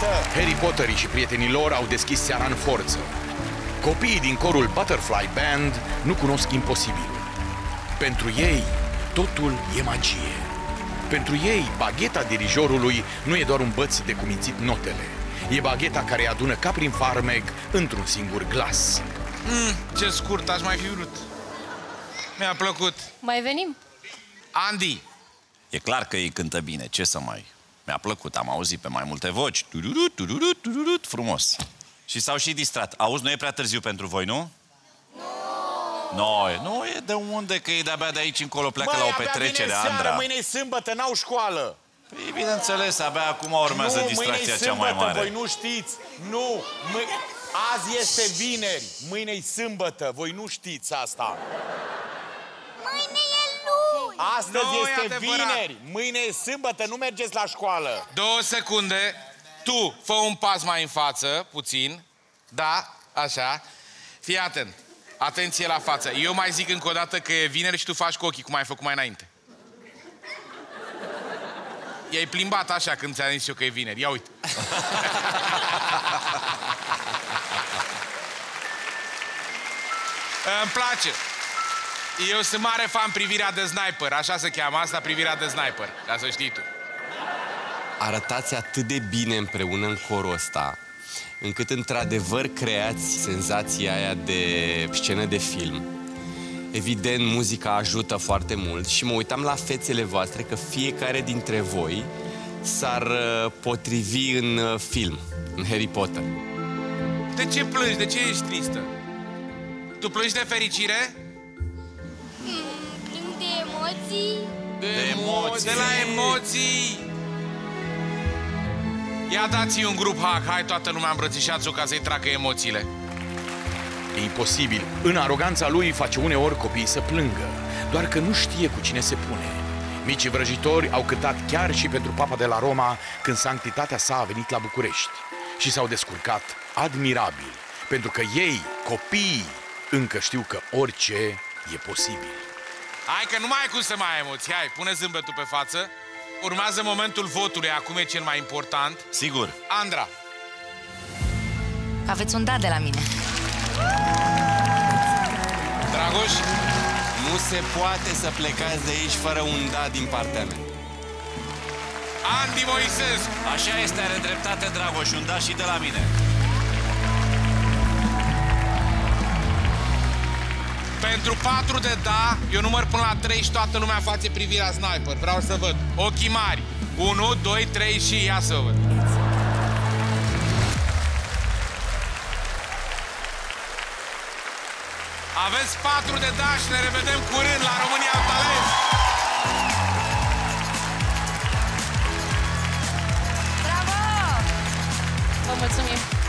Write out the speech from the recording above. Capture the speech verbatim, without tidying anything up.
Harry Potterii și prietenii lor au deschis seara în forță. Copiii din corul Butterfly Band nu cunosc imposibilul. Pentru ei, totul e magie. Pentru ei, bagheta dirijorului nu e doar un băț de cumințit notele. E bagheta care îi adună ca prin farmec într-un singur glas. Mm, ce scurt, aș mai fi vrut. Mi-a plăcut. Mai venim? Andy. E clar că ei cântă bine, ce să mai... Mi-a plăcut, am auzit pe mai multe voci. Tururut, tururut, tururut, frumos. Și s-au și distrat. Auzi, nu e prea târziu pentru voi, nu? Nu. No, nu e de unde, că ei de-abia de aici încolo pleacă Băi, la o petrecere, Andra. Mâine e sâmbătă, n-au școală. Păi, bineînțeles, abia acum urmează nu, distracția cea mai sâmbătă, mare. Voi nu știți. Nu, mâ... azi este vineri, mâine e sâmbătă. Voi nu știți asta. Mâine e luni. Astăzi Nu, este vineri, mâine e sâmbătă, nu mergeți la școală. Două secunde. Tu, fă un pas mai în față, puțin. Da, așa. Fii atent. Atenție la față. Eu mai zic încă o dată că e vineri și tu faci cu ochii, cum ai făcut mai înainte. I-ai plimbat așa când ți-am zis eu că e vineri. Ia uite. Îmi place. Eu sunt mare fan Privirea de Sniper. Așa se cheamă asta, Privirea de Sniper. Ca să știi tu. Arătați atât de bine împreună în corul ăsta, încât într-adevăr creați senzația aia de scenă de film. Evident, muzica ajută foarte mult și mă uitam la fețele voastre că fiecare dintre voi s-ar potrivi în film, în Harry Potter. De ce plângi? De ce ești tristă? Tu plângi de fericire? Hmm, plâng de emoții. De, de emoții. De la emoții. Ia dați-i un grup hack, hai toată lumea îmbrățișați-o ca să-i tracă emoțiile. E imposibil. În aroganța lui face uneori copiii să plângă, doar că nu știe cu cine se pune. Micii vrăjitori au cântat chiar și pentru Papa de la Roma când sanctitatea sa a venit la București și s-au descurcat admirabil, pentru că ei, copiii, încă știu că orice e posibil. Hai că nu mai ai cum să mai ai emoții, hai, pune zâmbetul pe față. Urmează momentul votului, acum e cel mai important. Sigur. Andra. Aveți un da de la mine. Dragoș? Nu se poate să plecați de aici fără un da din partea mea. Andy Moisescu. Așa este, are dreptate, Dragoș, un da și de la mine. Pentru patru de da, eu număr până la trei și toată lumea face Privirea Sniper. Vreau să văd. Ochii mari. unu, doi, trei și ia să văd. Aveți patru de da și ne revedem curând la România în Talent. Bravo! Vă mulțumim!